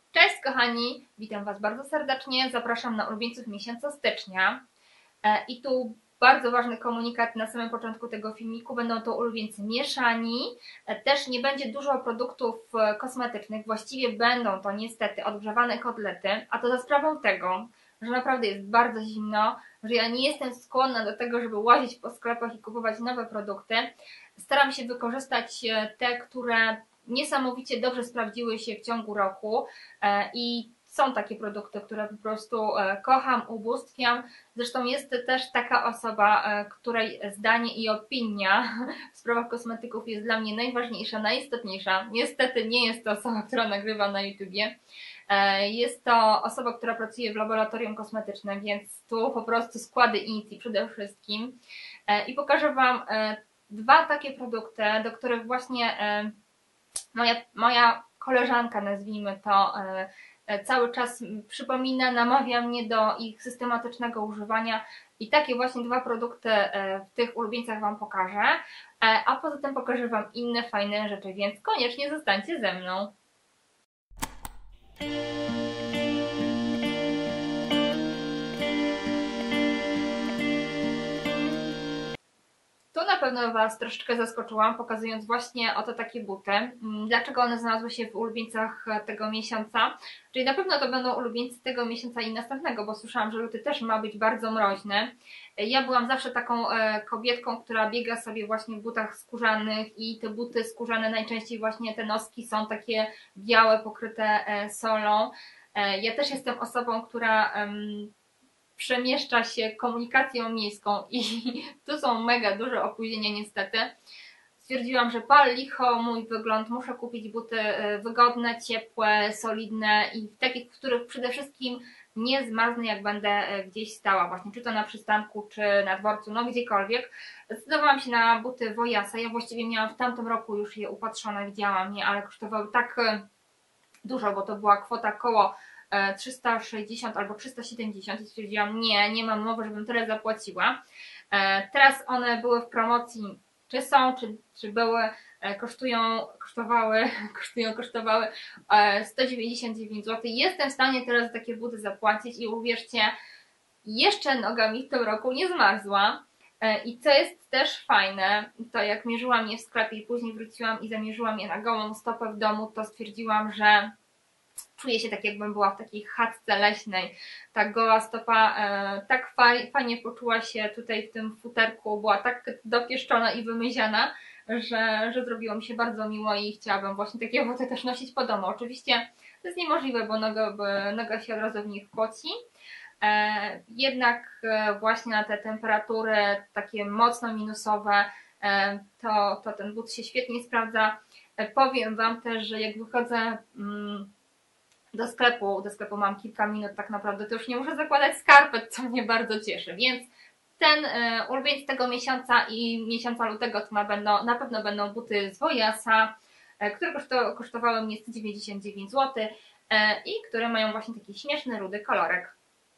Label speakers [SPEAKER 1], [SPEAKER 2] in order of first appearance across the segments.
[SPEAKER 1] Cześć kochani, witam Was bardzo serdecznie, zapraszam na ulubieńców miesiąca stycznia i tu bardzo ważny komunikat na samym początku tego filmiku, będą to ulubieńcy mieszani, też nie będzie dużo produktów kosmetycznych, właściwie będą to niestety odgrzewane kotlety, a to za sprawą tego, że naprawdę jest bardzo zimno, że ja nie jestem skłonna do tego, żeby łazić po sklepach i kupować nowe produkty. Staram się wykorzystać te, które niesamowicie dobrze sprawdziły się w ciągu roku i są takie produkty, które po prostu kocham, ubóstwiam. Zresztą jest też taka osoba, której zdanie i opinia w sprawach kosmetyków jest dla mnie najważniejsza, najistotniejsza. Niestety nie jest to osoba, która nagrywa na YouTubie. Jest to osoba, która pracuje w laboratorium kosmetycznym, więc tu po prostu składy Inti przede wszystkim. I pokażę Wam dwa takie produkty, do których właśnie moja koleżanka, nazwijmy to, cały czas przypomina, namawia mnie do ich systematycznego używania i takie właśnie dwa produkty w tych ulubieńcach Wam pokażę, a poza tym pokażę Wam inne fajne rzeczy, więc koniecznie zostańcie ze mną. Tu na pewno Was troszeczkę zaskoczyłam, pokazując właśnie oto takie buty. Dlaczego one znalazły się w ulubieńcach tego miesiąca? Czyli na pewno to będą ulubieńcy tego miesiąca i następnego, bo słyszałam, że luty też ma być bardzo mroźny. Ja byłam zawsze taką kobietką, która biega sobie właśnie w butach skórzanych i te buty skórzane najczęściej właśnie te noski są takie białe, pokryte solą. Ja też jestem osobą, która przemieszcza się komunikacją miejską i tu są mega duże opóźnienia niestety. Stwierdziłam, że pal licho mój wygląd, muszę kupić buty wygodne, ciepłe, solidne i takich, w których przede wszystkim nie zmarznę, jak będę gdzieś stała, właśnie czy to na przystanku, czy na dworcu, no gdziekolwiek. Zdecydowałam się na buty Vojasa. Ja właściwie miałam w tamtym roku już je upatrzone, widziałam je, ale kosztowały tak dużo, bo to była kwota koło 360 albo 370 i stwierdziłam, nie mam mowy, żebym tyle zapłaciła. Teraz one były w promocji, czy są, czy były, kosztowały 199 zł. Jestem w stanie teraz za takie buty zapłacić i uwierzcie, jeszcze noga mi w tym roku nie zmarzła. I co jest też fajne, to jak mierzyłam je w sklepie i później wróciłam i zamierzyłam je na gołą stopę w domu, to stwierdziłam, że czuję się tak, jakbym była w takiej chatce leśnej. Ta goła stopa tak fajnie poczuła się tutaj w tym futerku, była tak dopieszczona i wymyziana, że zrobiło mi się bardzo miło i chciałabym właśnie takie buty też nosić po domu. Oczywiście to jest niemożliwe, bo noga się od razu w nich poci. Jednak właśnie na te temperatury takie mocno minusowe to ten but się świetnie sprawdza. Powiem Wam też, że jak wychodzę do sklepu mam kilka minut tak naprawdę, to już nie muszę zakładać skarpet, co mnie bardzo cieszy, więc ten ulubieniec tego miesiąca i miesiąca lutego to na pewno będą buty z Vojasa, które kosztowały mnie 199 zł i które mają właśnie taki śmieszny, rudy kolorek.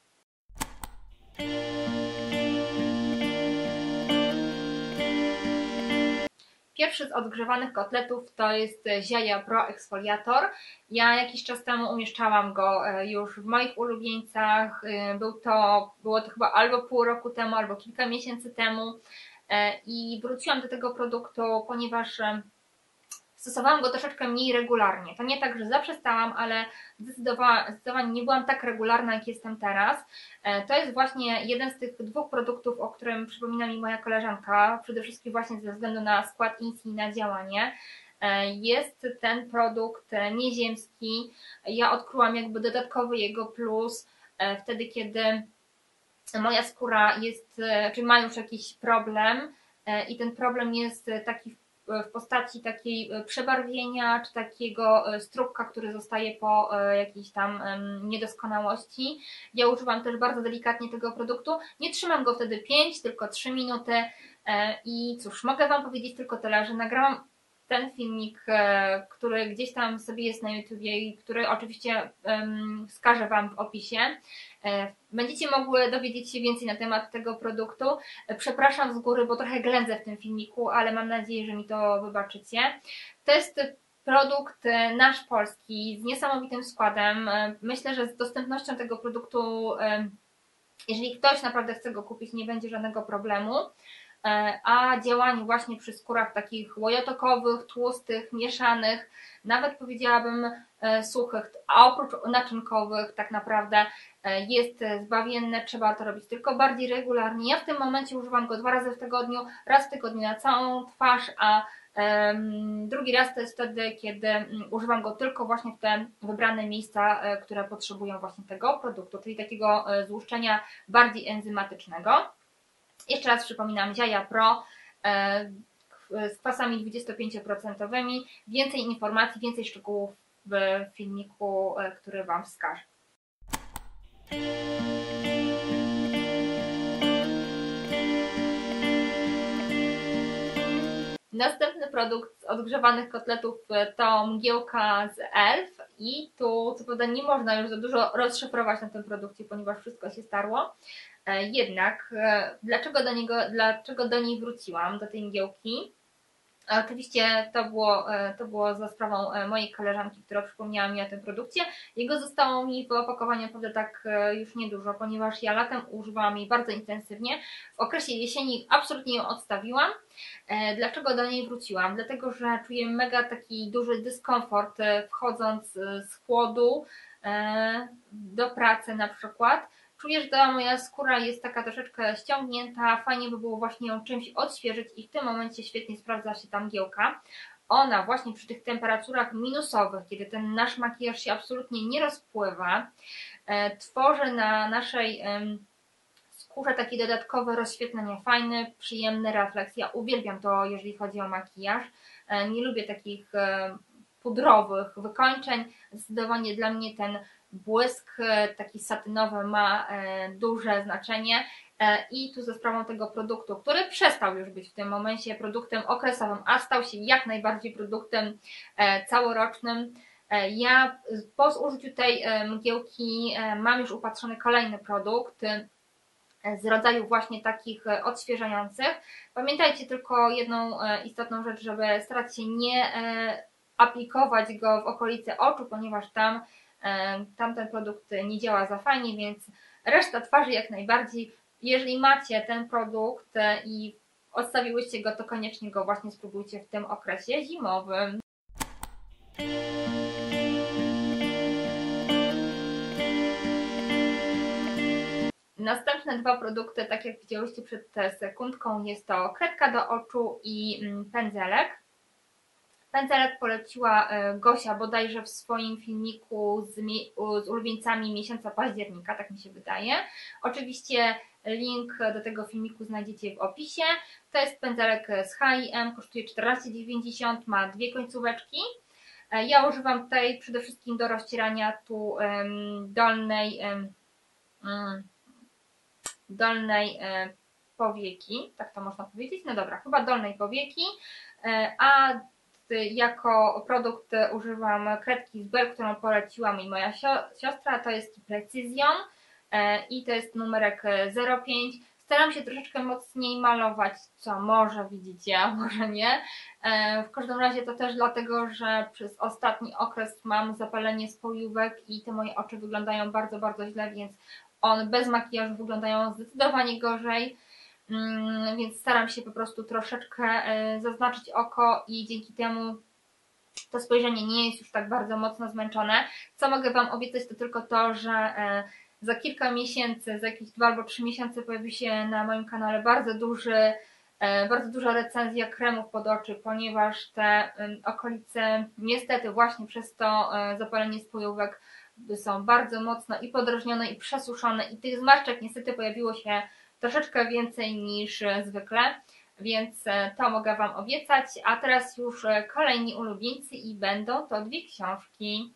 [SPEAKER 1] Pierwszy z odgrzewanych kotletów to jest Ziaja Pro Exfoliator. Ja jakiś czas temu umieszczałam go już w moich ulubieńcach. Było to chyba albo pół roku temu, albo kilka miesięcy temu. I wróciłam do tego produktu, ponieważ stosowałam go troszeczkę mniej regularnie. To nie tak, że zaprzestałam, ale zdecydowanie nie byłam tak regularna, jak jestem teraz. To jest właśnie jeden z tych dwóch produktów, o którym przypomina mi moja koleżanka, przede wszystkim właśnie ze względu na skład Insi i na działanie. Jest ten produkt nieziemski. Ja odkryłam jakby dodatkowy jego plus wtedy, kiedy moja skóra czy ma już jakiś problem i ten problem jest taki w postaci takiej przebarwienia, czy takiego strubka, który zostaje po jakiejś tam niedoskonałości. Ja używam też bardzo delikatnie tego produktu. Nie trzymam go wtedy 5, tylko 3 minuty i cóż, mogę Wam powiedzieć tylko tyle, że nagrałam ten filmik, który gdzieś tam sobie jest na YouTubie i który oczywiście wskażę Wam w opisie. Będziecie mogły dowiedzieć się więcej na temat tego produktu. Przepraszam z góry, bo trochę ględzę w tym filmiku, ale mam nadzieję, że mi to wybaczycie. To jest Produkt nasz polski z niesamowitym składem. Myślę, że z dostępnością tego produktu, jeżeli ktoś naprawdę chce go kupić, nie będzie żadnego problemu. A działanie właśnie przy skórach takich łojotokowych, tłustych, mieszanych, nawet powiedziałabym suchych, a oprócz naczynkowych tak naprawdę jest zbawienne, trzeba to robić tylko bardziej regularnie. Ja w tym momencie używam go 2 razy w tygodniu, raz w tygodniu na całą twarz, a drugi raz to jest wtedy, kiedy używam go tylko właśnie w te wybrane miejsca, które potrzebują właśnie tego produktu, czyli takiego złuszczenia bardziej enzymatycznego. Jeszcze raz przypominam, Ziaja Pro z kwasami 25%. Więcej informacji, więcej szczegółów w filmiku, który Wam wskażę. Następny produkt z odgrzewanych kotletów to mgiełka z Elf i tu co prawda nie można już za dużo rozszyfrować na tym produkcie, ponieważ wszystko się starło. Jednak dlaczego do niej wróciłam, do tej mgiełki? Oczywiście to było za sprawą mojej koleżanki, która przypomniała mi o tym produkcie. Jego zostało mi w opakowaniu naprawdę tak już niedużo, ponieważ ja latem używałam jej bardzo intensywnie. W okresie jesieni absolutnie ją odstawiłam. Dlaczego do niej wróciłam? Dlatego, że czuję mega taki duży dyskomfort wchodząc z chłodu do pracy na przykład. Czuję, że ta moja skóra jest taka troszeczkę ściągnięta, fajnie by było właśnie ją czymś odświeżyć i w tym momencie świetnie sprawdza się ta mgiełka. Ona właśnie przy tych temperaturach minusowych, kiedy ten nasz makijaż się absolutnie nie rozpływa, tworzy na naszej skórze takie dodatkowe rozświetlenie, fajny, przyjemny refleks. Ja uwielbiam to, jeżeli chodzi o makijaż. Nie lubię takich pudrowych wykończeń. Zdecydowanie dla mnie ten błysk taki satynowy ma duże znaczenie i tu ze sprawą tego produktu, który przestał już być w tym momencie produktem okresowym, a stał się jak najbardziej produktem całorocznym. Ja po zużyciu tej mgiełki mam już upatrzony kolejny produkt z rodzaju właśnie takich odświeżających. Pamiętajcie tylko jedną istotną rzecz, żeby starać się nie aplikować go w okolicy oczu, ponieważ tam ten produkt nie działa za fajnie, więc reszta twarzy jak najbardziej. Jeżeli macie ten produkt i odstawiłyście go, to koniecznie go właśnie spróbujcie w tym okresie zimowym. Następne 2 produkty, tak jak widziałyście przed sekundką, jest to kredka do oczu i pędzelek. Pędzelek poleciła Gosia bodajże w swoim filmiku z ulubieńcami miesiąca października, tak mi się wydaje. Oczywiście link do tego filmiku znajdziecie w opisie. To jest pędzelek z H&M, kosztuje 14,90, ma 2 końcóweczki. Ja używam tutaj przede wszystkim do rozcierania tu dolnej powieki, tak to można powiedzieć, no dobra, chyba dolnej powieki, a jako produkt używam kredki z Bell, którą poleciła mi moja siostra, to jest Precision i to jest numerek 05. Staram się troszeczkę mocniej malować, co może widzicie, a może nie. W każdym razie to też dlatego, że przez ostatni okres mam zapalenie spojówek i te moje oczy wyglądają bardzo, bardzo źle, więc one bez makijażu wyglądają zdecydowanie gorzej, więc staram się po prostu troszeczkę zaznaczyć oko i dzięki temu to spojrzenie nie jest już tak bardzo mocno zmęczone. Co mogę Wam obiecać, to tylko to, że za kilka miesięcy, za jakieś 2 albo 3 miesiące pojawi się na moim kanale bardzo duża recenzja kremów pod oczy, ponieważ te okolice niestety właśnie przez to zapalenie spojówek są bardzo mocno i podrażnione i przesuszone i tych zmarszczek niestety pojawiło się troszeczkę więcej niż zwykle, więc to mogę Wam obiecać, a teraz już kolejni ulubieńcy i będą to 2 książki.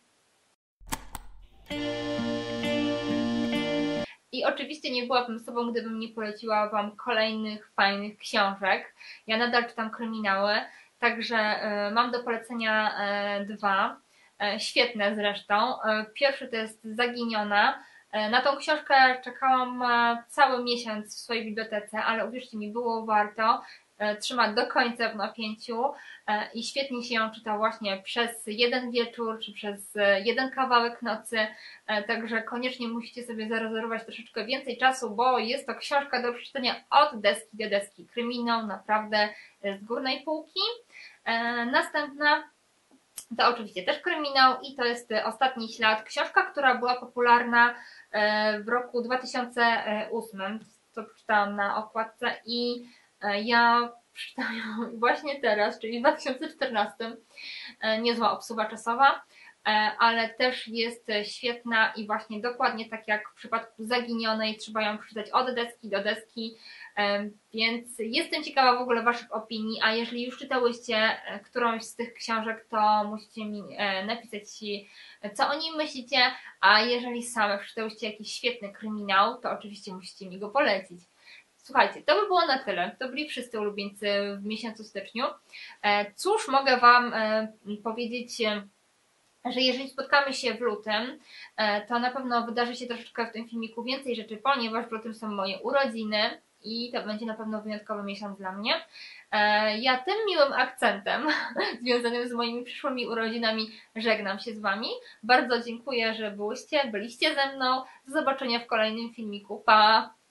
[SPEAKER 1] I oczywiście nie byłabym sobą, gdybym nie poleciła Wam kolejnych fajnych książek. Ja nadal czytam kryminały, także mam do polecenia 2. Świetne zresztą. Pierwszy to jest Zaginiona. Na tą książkę czekałam cały miesiąc w swojej bibliotece, ale uwierzcie mi, było warto. trzyma do końca w napięciu i świetnie się ją czyta właśnie przez jeden wieczór, czy przez jeden kawałek nocy, także koniecznie musicie sobie zarezerwować troszeczkę więcej czasu, bo jest to książka do przeczytania od deski do deski. Kryminał naprawdę z górnej półki. Następna to oczywiście też kryminał i to jest Ostatni ślad. Książka, która była popularna w roku 2008, to przeczytałam na okładce i ja przeczytałam ją właśnie teraz, czyli w 2014. Niezła obsuwa czasowa, ale też jest świetna i właśnie dokładnie tak jak w przypadku Zaginionej, trzeba ją przeczytać od deski do deski, więc jestem ciekawa w ogóle Waszych opinii, a jeżeli już czytałyście którąś z tych książek, to musicie mi napisać, co o nim myślicie, a jeżeli same przeczytałyście jakiś świetny kryminał, to oczywiście musicie mi go polecić. Słuchajcie, to by było na tyle. To byli wszyscy ulubieńcy w miesiącu styczniu. Cóż mogę Wam powiedzieć, że jeżeli spotkamy się w lutym, to na pewno wydarzy się troszeczkę w tym filmiku więcej rzeczy, ponieważ w lutym są moje urodziny i to będzie na pewno wyjątkowy miesiąc dla mnie. Ja tym miłym akcentem związanym z moimi przyszłymi urodzinami żegnam się z Wami. Bardzo dziękuję, że byliście ze mną. Do zobaczenia w kolejnym filmiku. Pa!